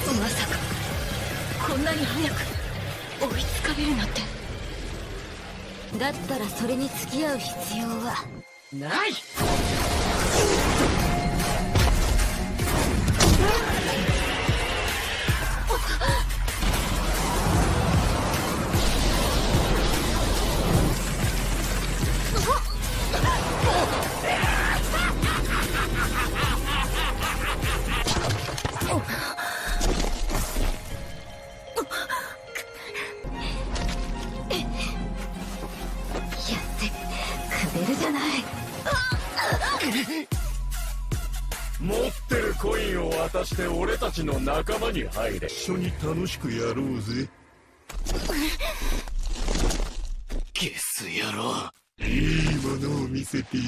まさかこんなに早く追いつかれるなんて。だったらそれに付き合う必要はない。 持ってるコインを渡して俺たちの仲間に入れ。 一緒に楽しくやろうぜ。 ゲス野郎。 いいものを見せてやる。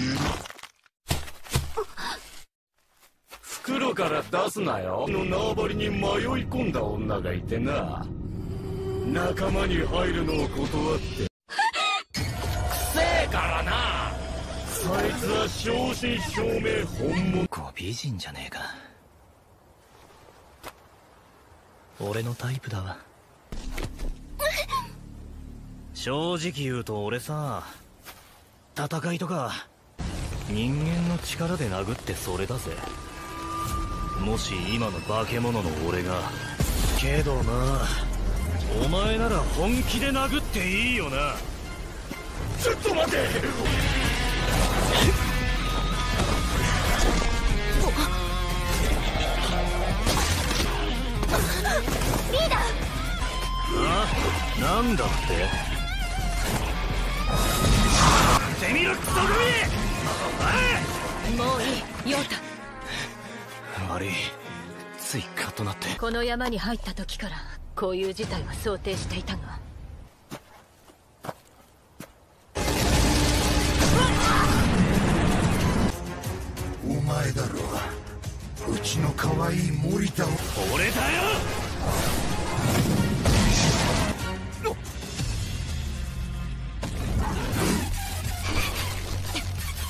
袋から出すなよ。の縄張りに迷い込んだ女がいてな、仲間に入るのを断って。くせえからな。そいつは正真正銘本物。 美人じゃねえか。俺のタイプだわ。正直言うと俺さ、戦いとか人間の力で殴ってそれだぜ。もし今の化け物の俺が。けどな、お前なら本気で殴っていいよな。 ちょっと待て。 リーダー。 なんだって。てみろクソ組。 もういい、ヨウタ。 悪い、ついカッとなって。 この山に入った時からこういう事態は想定していたが。 お前だろう、うちの可愛い森田を。 俺だよ。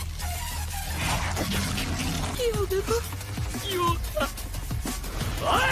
おい！